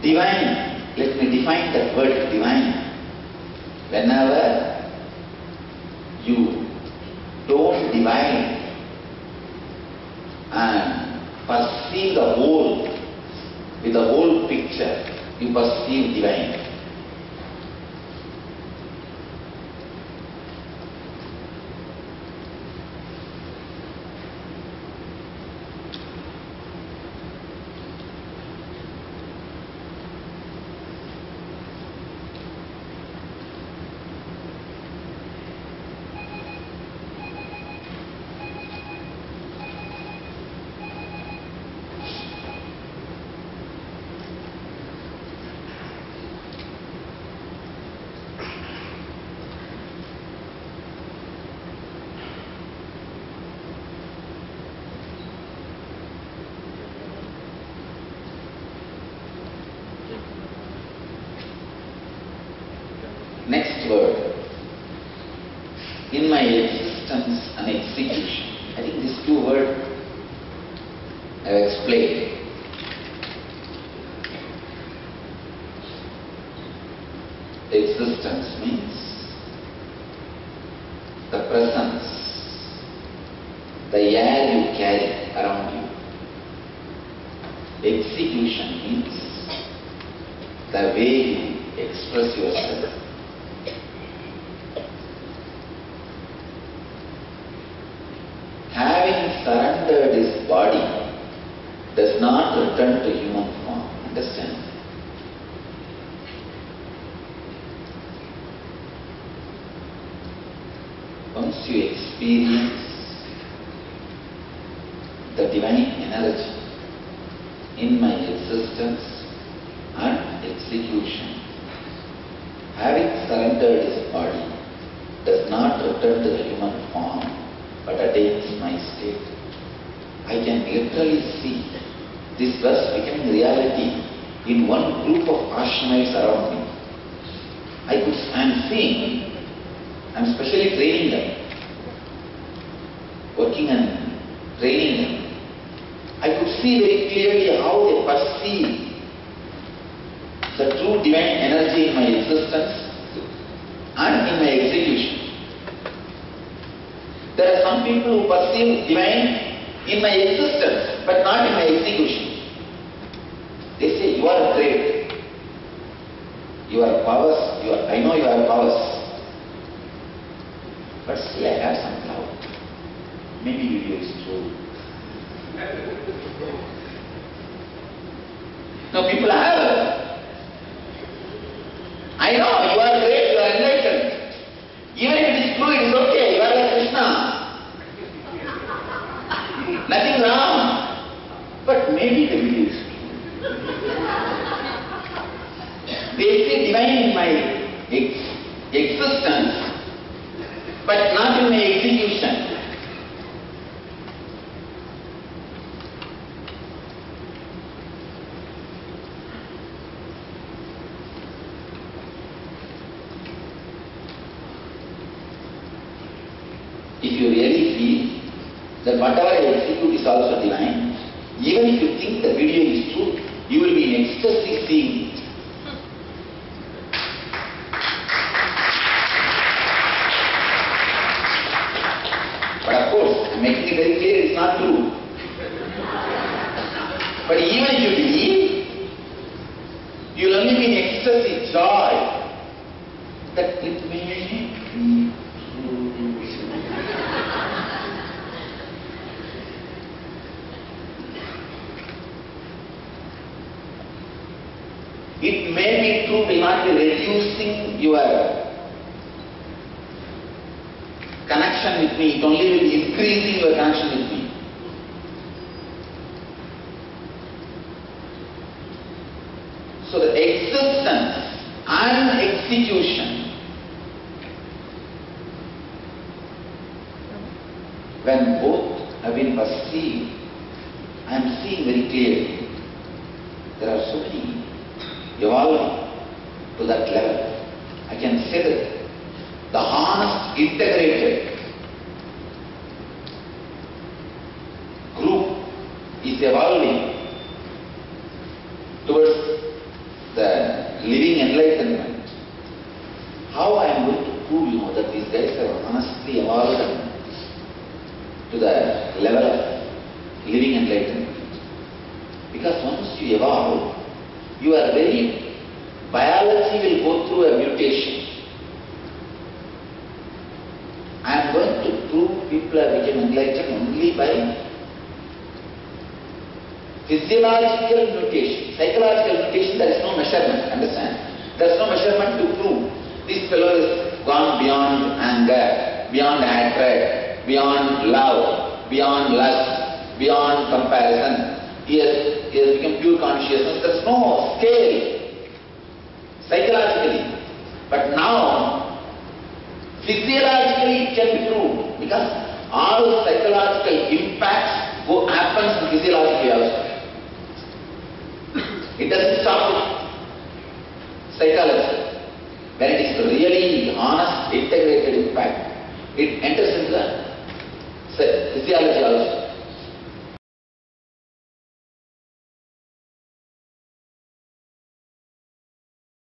Divine, let me define that word divine. Whenever you don't divine and perceive the whole, with the whole picture, you perceive divine. Next word, in my existence and execution. I think these two words I have explained. Existence means the presence, the air you carry around you. Execution means the way you express yourself. Having surrendered his body does not return to human form. Understand? Once you experience the divine energy in my existence and execution, having surrendered his body does not return to the human form but attains my state. I can literally see this verse becoming reality in one group of ashramites around me. I am seeing, I am specially training them, working and training them. I could see very clearly how they perceive the true divine energy in my existence and in my execution. There are some people who perceive divine in my existence but not in my execution. They say, you are great. Your powers, I know you have powers. But still I have some doubt. Maybe video is true. No, people have. I know you are great, you are enlightened. Even if it is true, it is okay. You are like Krishna. Nothing wrong. But maybe the video is true. They say divine in my existence, but not in my execution. If you really feel that whatever I execute is also divine, even if you think the video is true, you will be in ecstasy seeing it. But of course, I am making it very clear it is not true. But even if you believe, you will only be in ecstasy, joy, that it may be true. It may be true, will not be reducing your connection with me, it only will be increasing your connection with me. So the existence and execution, when both have been perceived, I am seeing very clearly. There are so many evolving to that level. I can say that the honest, integrated group is evolving towards biology will go through a mutation. I am going to prove people have become enlightened only by physiological mutation. Psychological mutation, there is no measurement, understand? There is no measurement to prove. This fellow has gone beyond anger, beyond hatred, beyond love, beyond lust, beyond comparison. He has become pure consciousness. There is no scale psychologically. But now, physiologically it can be proved, because all psychological impacts happens physiologically also. It doesn't stop with psychology. When it is really honest, integrated impact, it enters